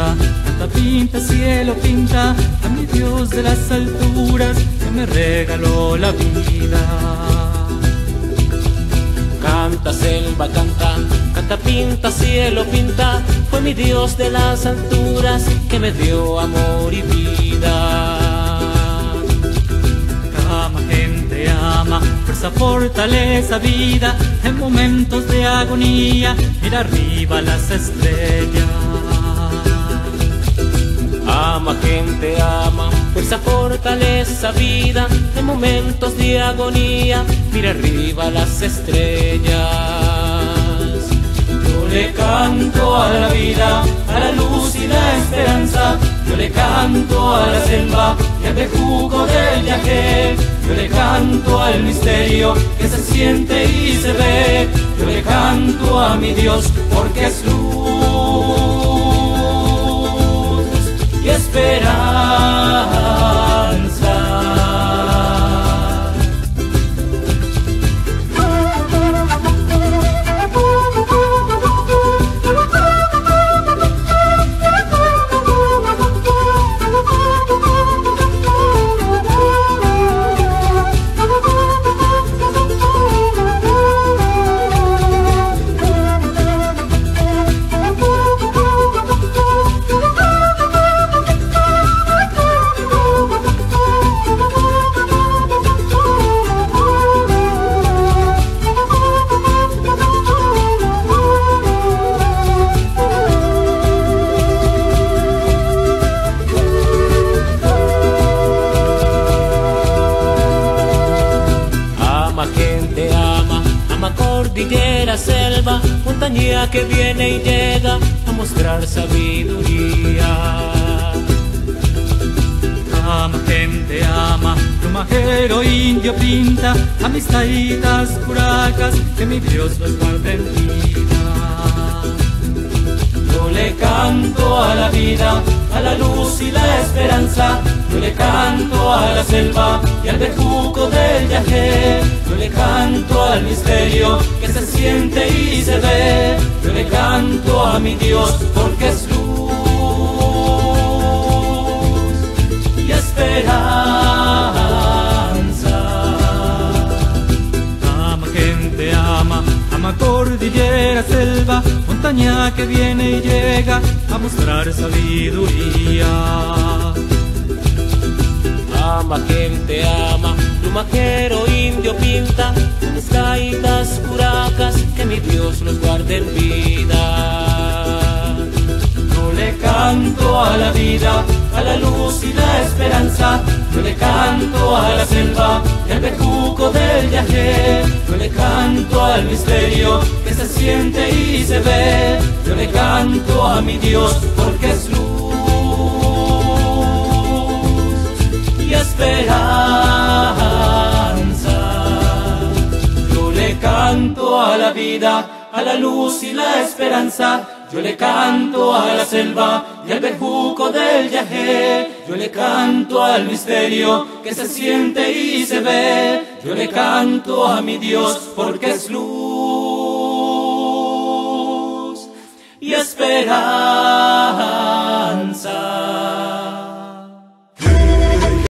canta, pinta, cielo pinta, a mi Dios de las alturas que me regaló la vida. Canta, selva, canta, canta, pinta, cielo pinta, fue mi Dios de las alturas que me dio amor y vida. Ama, gente ama, fuerza, fortaleza, vida, en momentos de agonía, mira arriba las estrellas. Ama, gente ama, fuerza, fortaleza, vida, en momentos de agonía, mira arriba las estrellas. Yo le canto a la vida, a la luz y la esperanza, yo le canto a la selva y al bejuco del yagé, yo le canto al misterio que se siente y se ve, yo le canto a mi Dios porque es luz y esperanza. Cordillera, selva, montaña que viene y llega a mostrar sabiduría. Ama, gente ama, plumajero, indio pinta, a mis taitas curacas, que mi Dios los guarde en vida. Yo le canto a la vida, a la luz y la esperanza, yo le canto a la selva y al bejuco del yagé, yo le canto al misterio que se siente y se ve, yo le canto a mi Dios porque es luz y esperanza. Ama, gente ama, ama, cordillera, selva, montaña que viene y llega a mostrar sabiduría. Ama, gente ama, plumajero, indio pinta, mis taitas curacas, que mi Dios los guarde en vida. Yo le canto a la vida, a la luz y la esperanza, yo le canto a la selva y al bejuco del yagé, yo le canto al misterio que se siente y se ve, yo le canto a mi Dios porque es luz y esperanza. Yo le canto a la vida, a la luz y la esperanza, yo le canto a la selva y al bejuco del yagé, yo le canto al misterio que se siente y se ve, yo le canto a mi Dios porque es luz y esperanza.